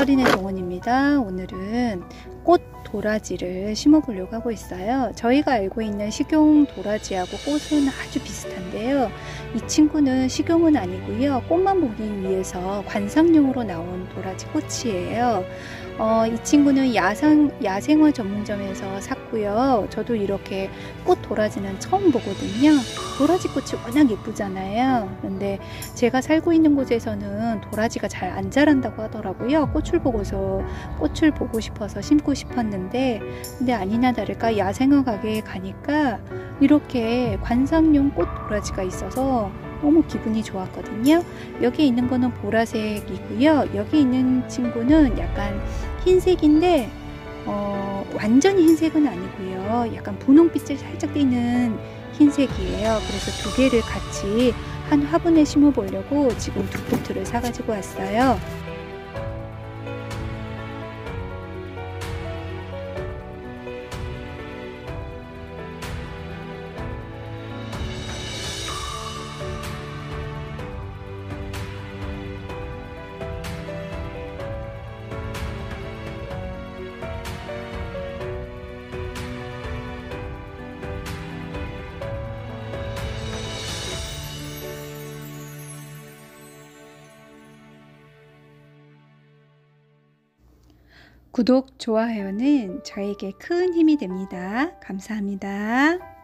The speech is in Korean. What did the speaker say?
서린의 정원입니다. 오늘은 꽃 도라지를 심어 보려고 하고 있어요. 저희가 알고 있는 식용 도라지하고 꽃은 아주 비슷한데요. 이 친구는 식용은 아니고요. 꽃만 보기 위해서 관상용으로 나온 도라지 꽃이에요. 이 친구는 야생화 전문점에서 샀고요. 저도 이렇게 꽃 도라지는 처음 보거든요. 도라지 꽃이 워낙 예쁘잖아요. 그런데 제가 살고 있는 곳에서는 도라지가 잘 안 자란다고 하더라고요. 꽃을 보고 싶어서 심고 싶었는데, 근데 아니나 다를까 야생화 가게에 가니까 이렇게 관상용 꽃 도라지가 있어서 너무 기분이 좋았거든요. 여기 있는 거는 보라색이고요. 여기 있는 친구는 약간 흰색인데 완전히 흰색은 아니고요. 약간 분홍빛을 살짝 띠는 흰색이에요. 그래서 두 개를 같이 한 화분에 심어 보려고 지금 두 포트를 사가지고 왔어요. 구독, 좋아요는 저에게 큰 힘이 됩니다. 감사합니다.